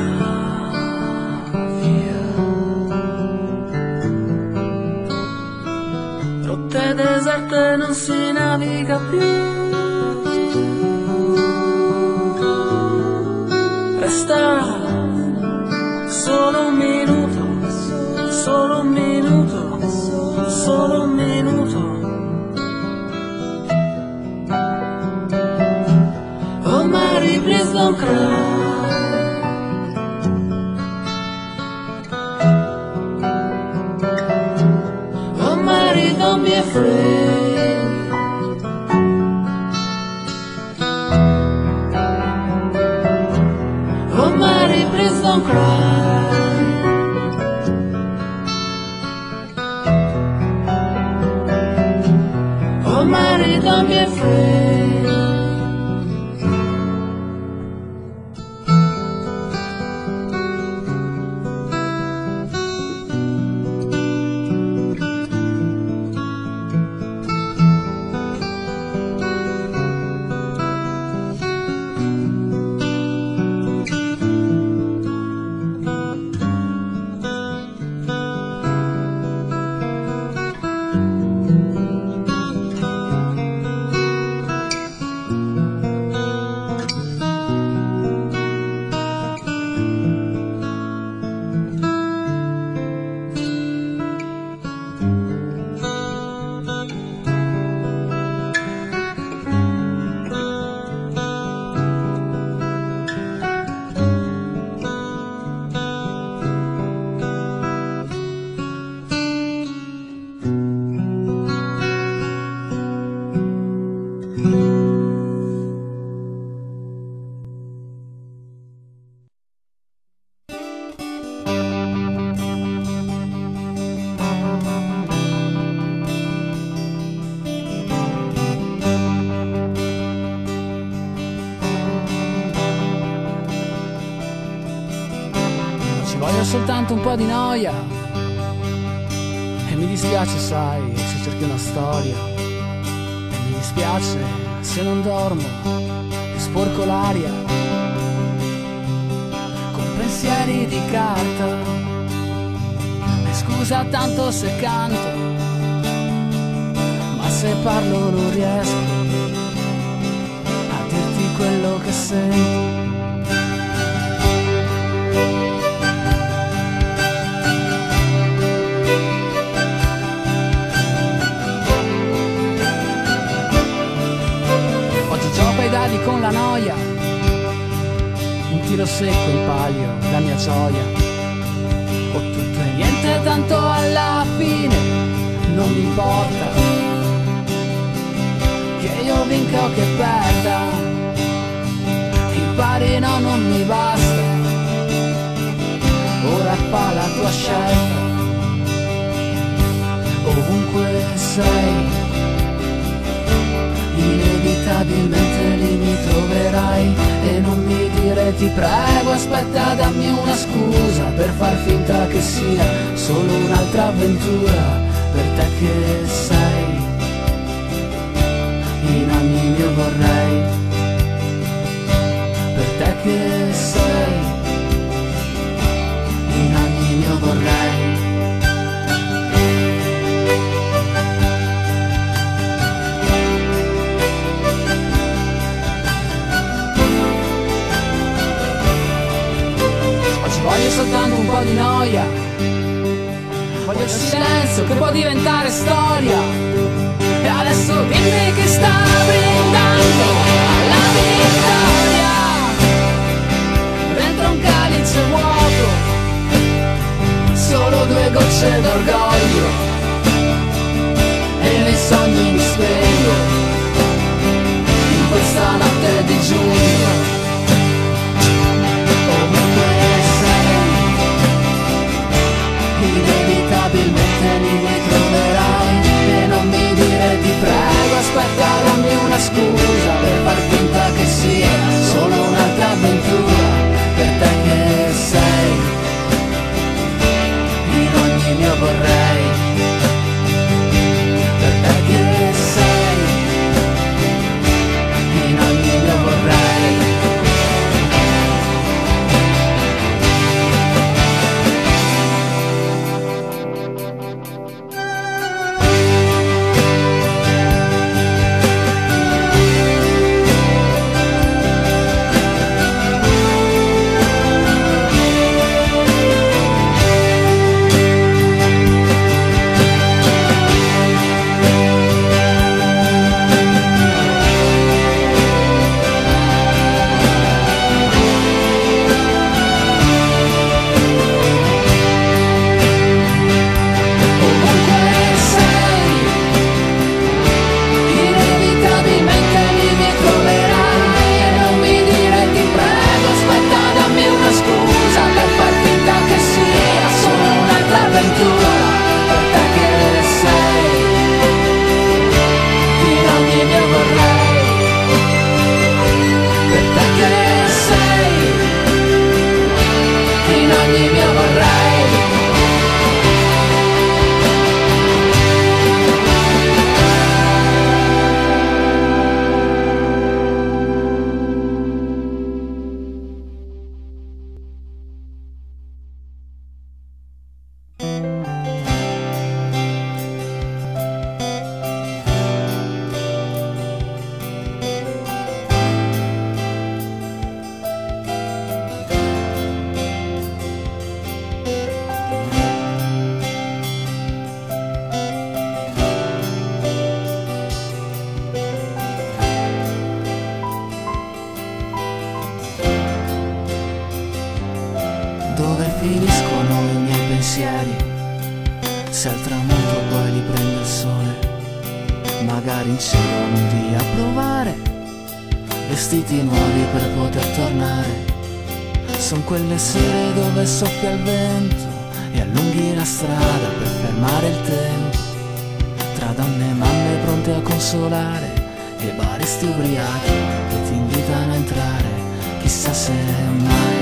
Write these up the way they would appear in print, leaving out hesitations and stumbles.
via. Rotte deserte non si naviga più. Resta solo un minuto, solo un minuto, solo un minuto. Oh Mary, please don't cry. Oh Mary, don't be afraid. Oh Mary, please don't cry. Oh Mary, don't be afraid. Ci voglio soltanto un po' di noia e mi dispiace, sai, se cerchi una storia. E mi dispiace se non dormo e sporco l'aria con pensieri di carta. E scusa tanto se canto, ma se parlo non riesco a dirti quello che sento. Con la noia, un tiro secco in palio, la mia gioia. Ho tutto e niente, tanto alla fine non mi importa che io vinca o che perda. Impari, no, non mi basta. Ora fa la tua scelta. Ovunque sei, inevitabilmente lì mi troverai. E non mi dire ti prego, aspetta, dammi una scusa per far finta che sia solo un'altra avventura. Per te che sei in ogni mio vorrei. Per te che sei in ogni mio vorrei. Voglio soltanto un po' di noia, voglio il silenzio che può diventare storia. E adesso dimmi che sta brindando alla vittoria dentro un calice vuoto, solo 2 gocce d'orgoglio e nei sogni mi spengo in questa notte di giugno. Inevitabilmente lì mi troverai. E non mi dire ti prego, aspetta, dammi una scusa per far finta che sia solo un'altra avventura. Per te che sei in ogni mio vorrei. Per te che sei dove finiscono i miei pensieri. Se al tramonto poi li prende il sole, magari in cielo un dia a provare vestiti nuovi per poter tornare. Son quelle sere dove soffia il vento e allunghi la strada per fermare il tempo, tra donne e mamme pronte a consolare e baristi ubriachi che ti invitano a entrare, chissà se mai.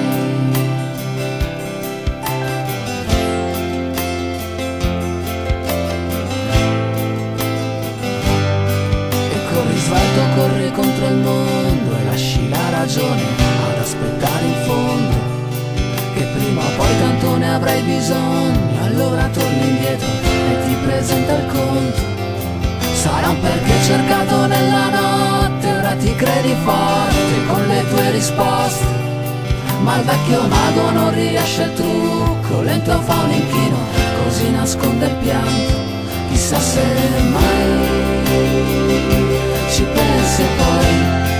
E corri svelto, corri contro il mondo e lasci la ragione ad aspettare in fondo, che prima o poi tanto ne avrai bisogno. Allora torni indietro e ti presenta il conto. Sarà un perché cercato nella notte, ora ti credi forte con le tue risposte, ma il vecchio mago non riesce il trucco, lento fa un inchino, così nasconde il pianto. Chissà se mai ci pensi e poi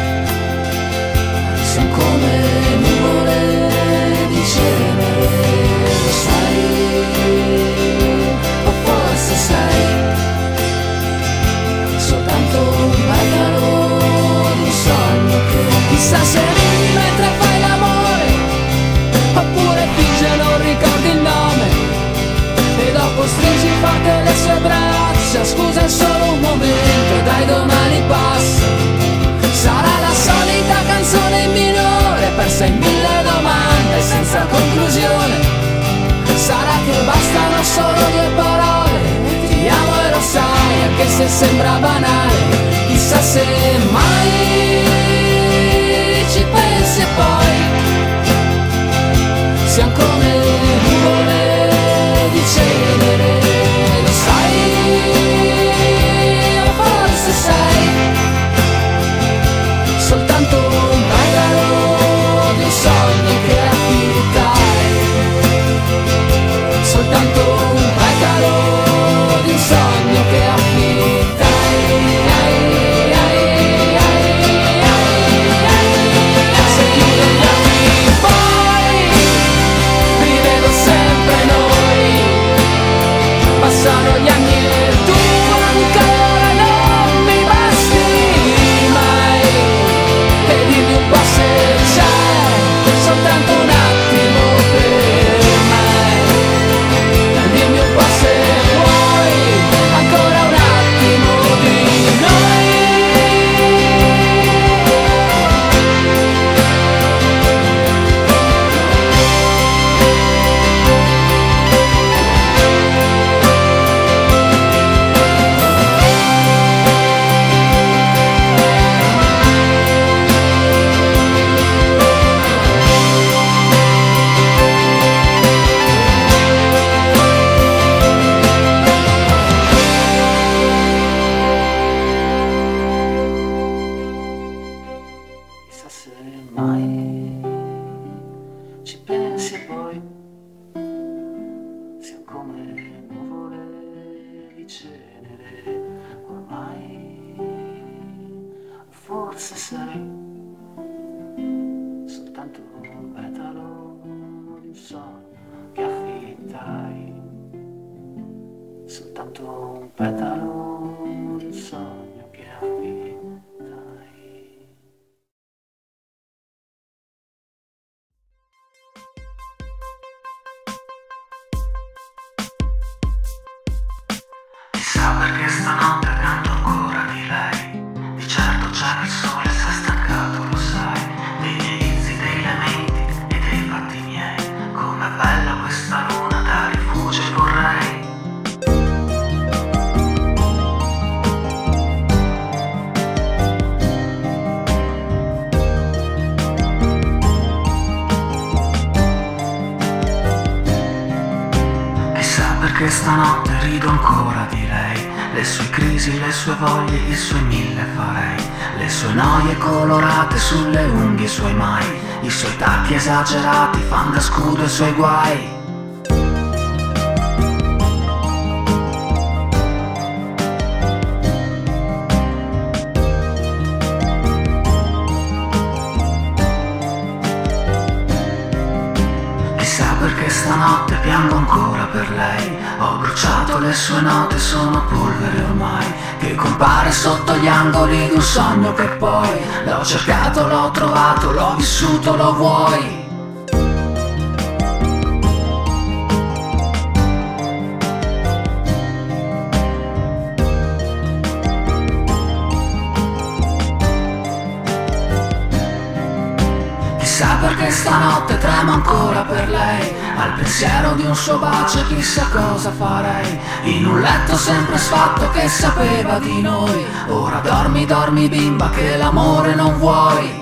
siamo come nuvole di cenere, lo sai, o forse sei soltanto un petalo di un sogno che chissà se ridi mentre fai l'amore, oppure finge non ricordi il nome e dopo stringi forte le sue braccia. Scusa, è solo un momento, dai, domani passa. Sarà la solita canzone in minore, persa in mille domande senza conclusione. Sarà che bastano solo 2 parole, ti amo e lo sai, anche se sembra banale. Chissà se mai ci pensi e poi siamo come nuvole di cenere, lo sai, o forse sei soltanto un petalo di un sogno che affittai, soltanto un petalo di un sogno che affittai. Se chiudo gli occhi poi rivedo sempre noi, passano gli anni e tu ancora non mi basti mai, e dimmi un po' se c'è soltanto un attimo per me, dimmi un po' se vuoi ancora un attimo di noi. Chissà se mai ci pensi e poi siamo come nuvole di cenere, ormai forse sei soltanto un petalo di un sogno che affittai, soltanto un petalo di un sogno che affittai. Chissà perché stanotte canto ancora di lei. Di certo già il sole si è staccato, lo sai, dei miei vizi, dei lamenti e dei fatti miei. Com'è bella questa luna, da rifugio vorrei. Chissà perché stanotte rido ancora di lei, le sue crisi, le sue voglie, i suoi 1000 farei, le sue noie colorate sulle unghie, i suoi mai, i suoi tacchi esagerati fan da scudo i suoi guai. Chissà perché stanotte piango ancora per lei. Ho bruciato le sue note, sono polvere ormai, che compare sotto gli angoli di un sogno che poi l'ho cercato, l'ho trovato, l'ho vissuto, lo vuoi. Chissà perché stanotte tremo ancora per lei, al pensiero di un suo bacio chissà cosa farei. In un letto sempre sfatto che sapeva di noi. Ora dormi, dormi bimba che l'amore non vuoi.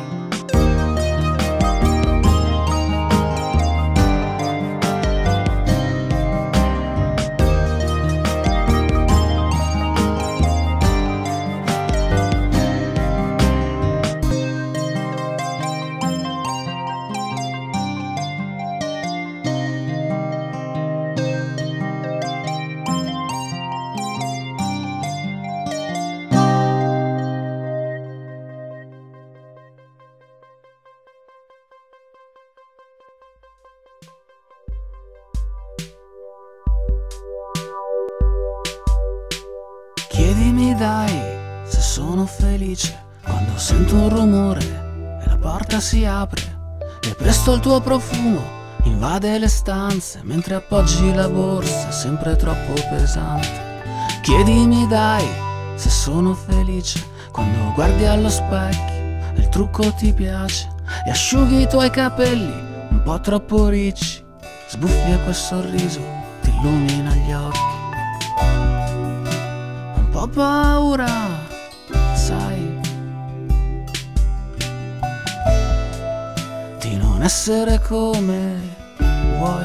Chiedimi dai se sono felice quando sento un rumore e la porta si apre e presto il tuo profumo invade le stanze mentre appoggi la borsa sempre troppo pesante. Chiedimi dai se sono felice quando guardi allo specchio e il trucco ti piace e asciughi i tuoi capelli un po' troppo ricci, sbuffi e quel sorriso ti illumina gli occhi. Ho paura, sai, di non essere come vuoi.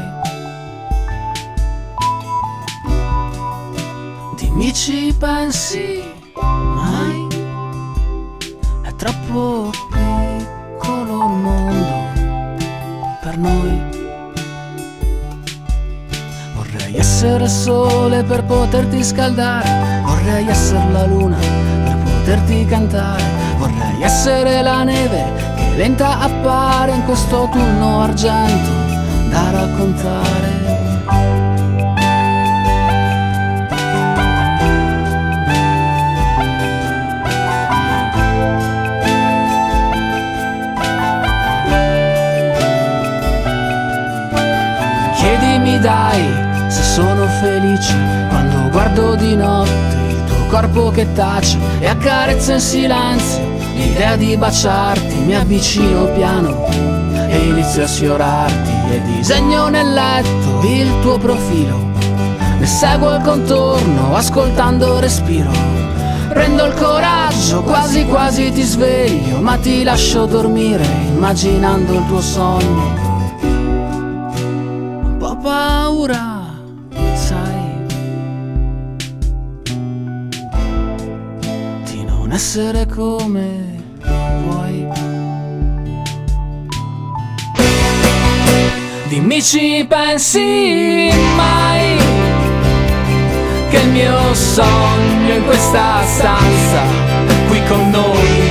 Dimmi ci pensi mai? È troppo piccolo il mondo per noi. Vorrei essere sole per poterti scaldare, vorrei essere la luna per poterti cantare, vorrei essere la neve che lenta appare in questo autunno argento da raccontare. Chiedimi dai se sono felice quando guardo di notte il tuo corpo che tace e accarezzo in silenzio l'idea di baciarti. Mi avvicino piano e inizio a sfiorarti e disegno nel letto il tuo profilo. Ne seguo il contorno ascoltando il respiro. Prendo il coraggio, quasi quasi ti sveglio, ma ti lascio dormire immaginando il tuo sogno. Un po' paura, essere come vuoi. Dimmi ci pensi mai che il mio sogno in questa stanza qui con noi.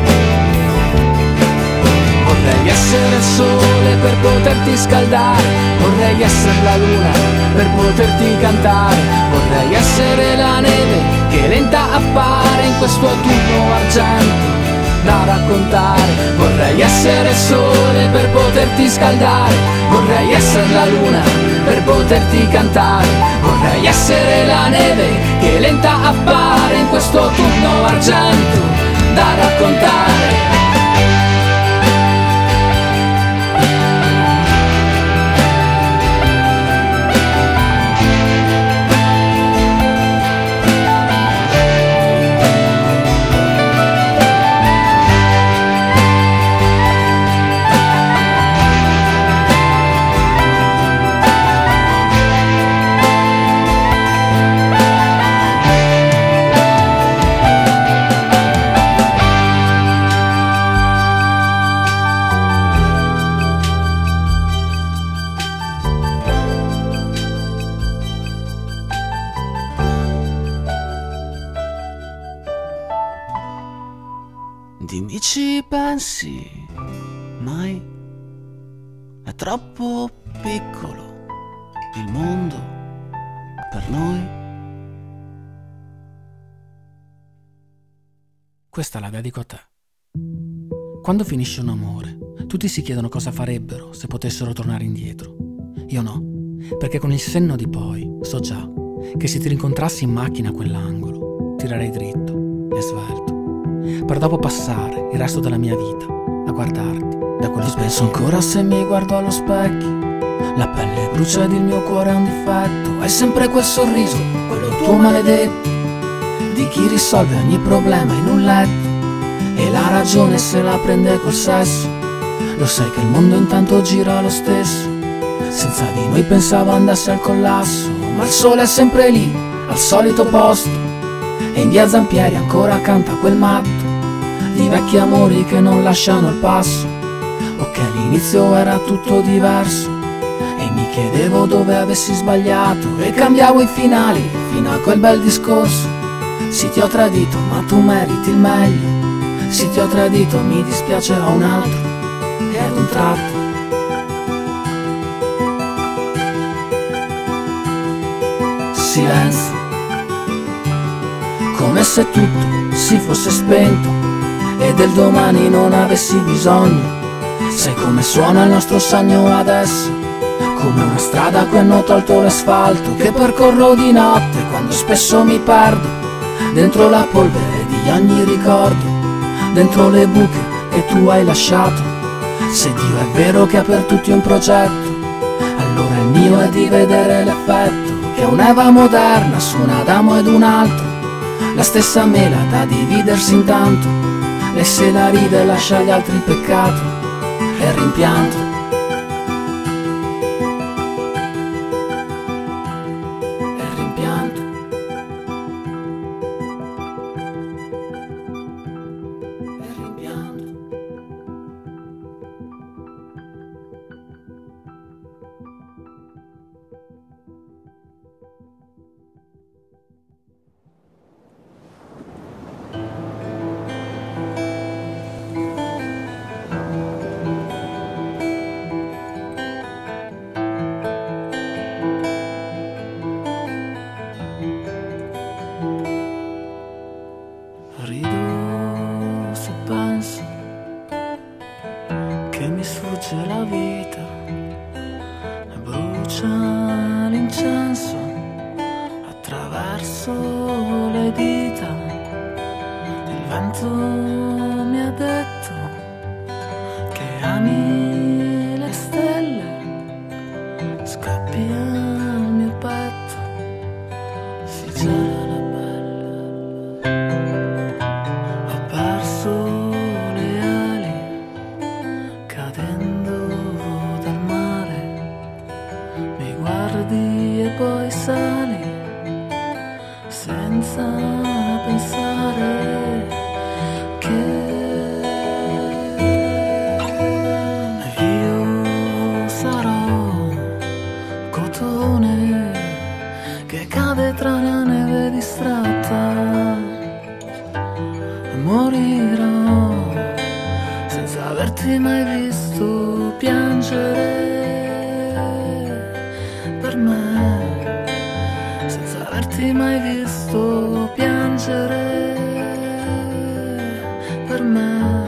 Vorrei essere il sole per poterti scaldare, vorrei essere la luna per poterti cantare, vorrei essere la neve che lenta appare in questo autunno argento da raccontare. Vorrei essere il sole per poterti scaldare, vorrei essere la luna per poterti cantare, vorrei essere la neve che lenta appare in questo autunno argento da raccontare. Dimmi ci pensi mai? È troppo piccolo il mondo per noi. Questa la dedico a te. Quando finisce un amore, tutti si chiedono cosa farebbero se potessero tornare indietro. Io no, perché con il senno di poi so già che se ti rincontrassi in macchina a quell'angolo, tirerei dritto e svelto, per dopo passare il resto della mia vita a guardarti da quello specchio. Penso ancora se mi guardo allo specchio, la pelle brucia ed il mio cuore ha un difetto. Hai sempre quel sorriso, quello tuo maledetto, di chi risolve ogni problema in un letto e la ragione se la prende col sesso. Lo sai che il mondo intanto gira lo stesso, senza di noi pensavo andasse al collasso, ma il sole è sempre lì, al solito posto, e in via Zampieri ancora canta quel matto di vecchi amori che non lasciano il passo. Ok, all'inizio era tutto diverso e mi chiedevo dove avessi sbagliato e cambiavo i finali fino a quel bel discorso. Sì, ti ho tradito ma tu meriti il meglio, sì, ti ho tradito, mi dispiace, ho un altro. E ad un tratto silenzio, come se tutto si fosse spento e del domani non avessi bisogno. Sai come suona il nostro sogno adesso, come una strada a cui hanno tolto l'asfalto, che percorro di notte quando spesso mi perdo dentro la polvere di ogni ricordo, dentro le buche che tu hai lasciato. Se Dio è vero che ha per tutti un progetto, allora il mio è di vedere l'effetto che un'Eva moderna su un Adamo ed un altro, la stessa mela da dividersi intanto, lei se la ride e lascia agli altri il peccato e il rimpianto. E il rimpianto. E il rimpianto. Rido se penso che mi sfugge la vita e brucia l'incenso attraverso le dita. Il vento mi ha detto che ami le stelle, scappi al mio petto, si gela la e poi sali senza pensare che io sarò cotone che cade tra la neve distratta. Morirò senza averti mai visto piangere per me, senza averti mai visto piangere per me.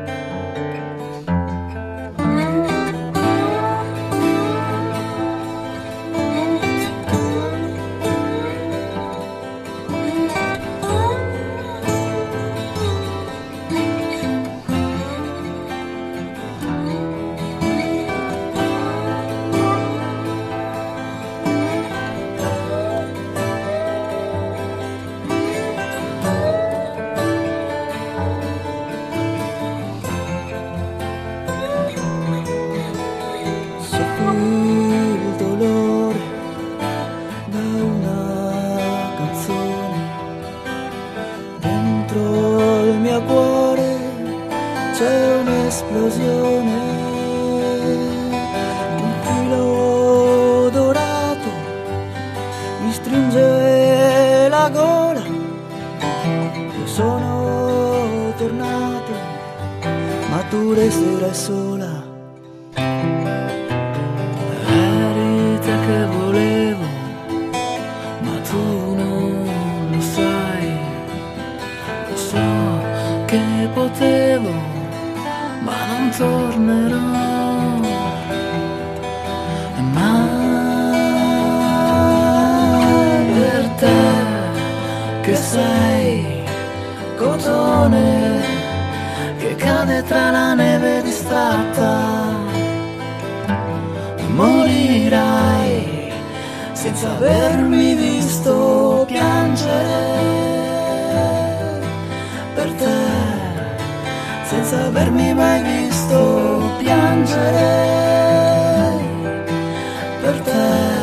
C'è un'esplosione, un filo dorato mi stringe la gola. Io sono tornato, ma tu resterai sola. che sei cotone che cade tra la neve distratta. Morirai senza avermi visto piangere per te, senza avermi mai visto piangere per te.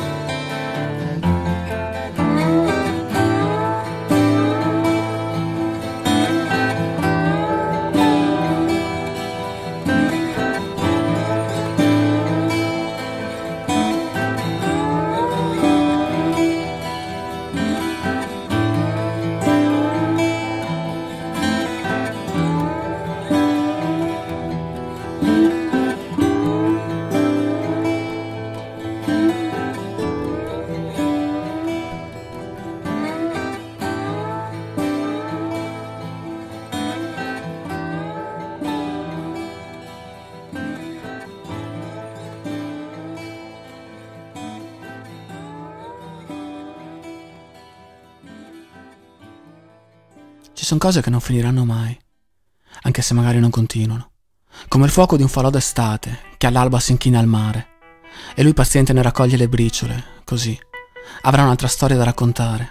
Ci sono cose che non finiranno mai, anche se magari non continuano, come il fuoco di un falò d'estate che all'alba si inchina al mare e lui paziente ne raccoglie le briciole, così avrà un'altra storia da raccontare.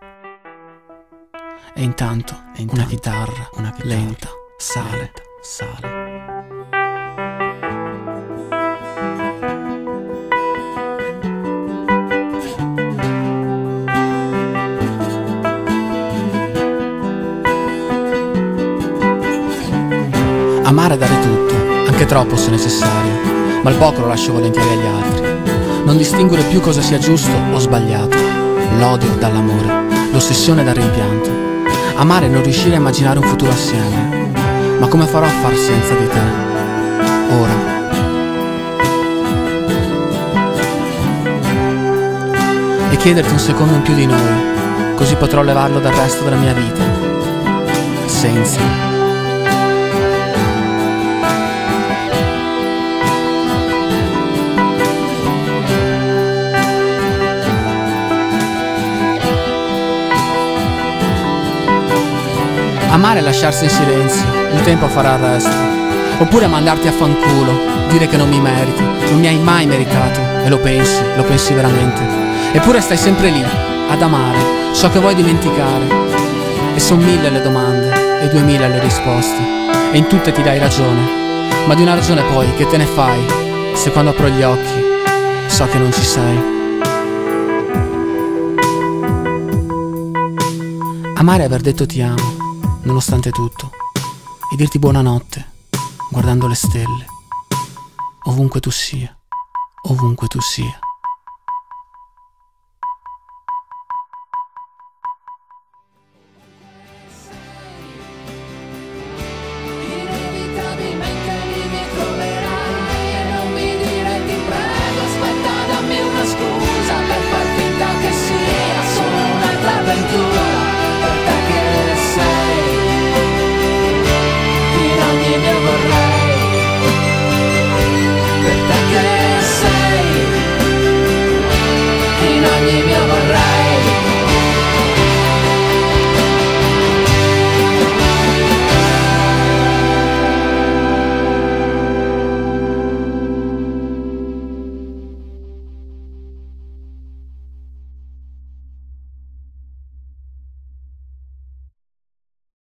E intanto una chitarra lenta sale. Amare e dare tutto, anche troppo se necessario, ma il poco lo lascio volentieri agli altri. Non distinguere più cosa sia giusto o sbagliato, l'odio dall'amore, l'ossessione dal rimpianto. Amare e non riuscire a immaginare un futuro assieme. Ma come farò a far senza di te? Ora. E chiederti un secondo in più di noi, così potrò levarlo dal resto della mia vita. Senza. Amare e lasciarsi in silenzio, il tempo farà il resto. Oppure mandarti a fanculo, dire che non mi meriti, non mi hai mai meritato. E lo pensi veramente. Eppure stai sempre lì, ad amare, so che vuoi dimenticare. E son 1000 le domande e 2000 le risposte, e in tutte ti dai ragione. Ma di una ragione poi, che te ne fai, se quando apro gli occhi, so che non ci sei. Amare è aver detto ti amo, nonostante tutto, e dirti buonanotte, guardando le stelle, ovunque tu sia, ovunque tu sia.